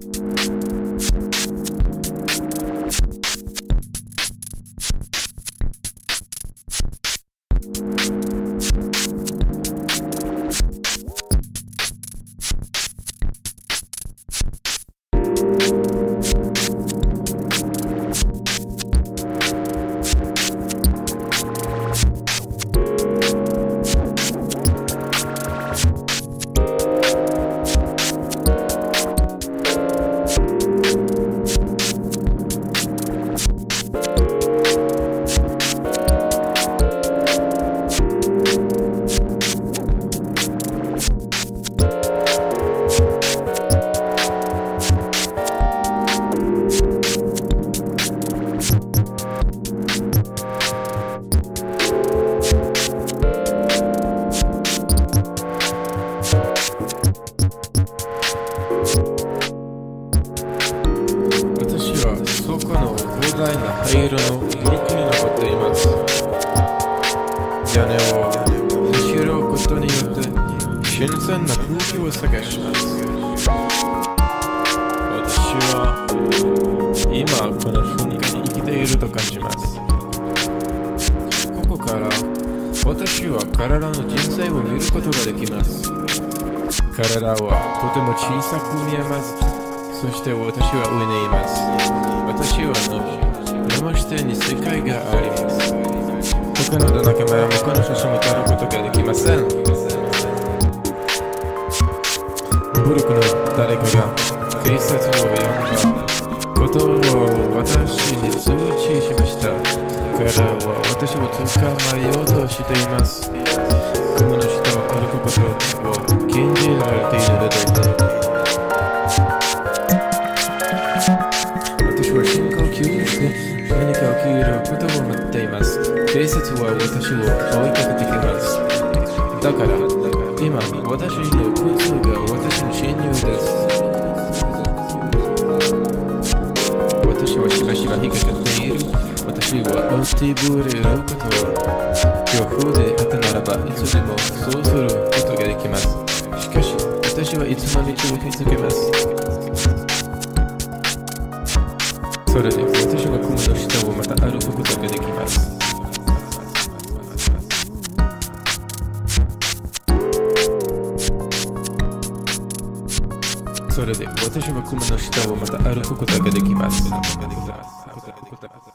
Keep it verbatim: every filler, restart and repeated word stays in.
広大な灰色のブロックに残っています。屋根を走ることによって新鮮な空気を探します。私は今この瞬間に生きていると感じます。ここから私は体の人生を見ることができます。体はとても小さく見えます。そして私は上にいます。私はの生下に世界があります。他の仲間はこの写真を撮ることができません。古くの誰かが警察を呼んだことを私に通知しました。彼は私を捕まえようとしています。雲の下を歩くことを禁じられているので私は深呼吸して何か起きることを待っています。警察は私を追いかけてきます。だから今私の靴が私の侵入です。私はしばしば引っかかっている。私は落ちぶれることを恐怖であったならばいつでもそうすることができます。しかし私はいつも道を気づけます。それで私は雲の下をまた歩くことができます。それで私は雲の下をまた歩くことができます。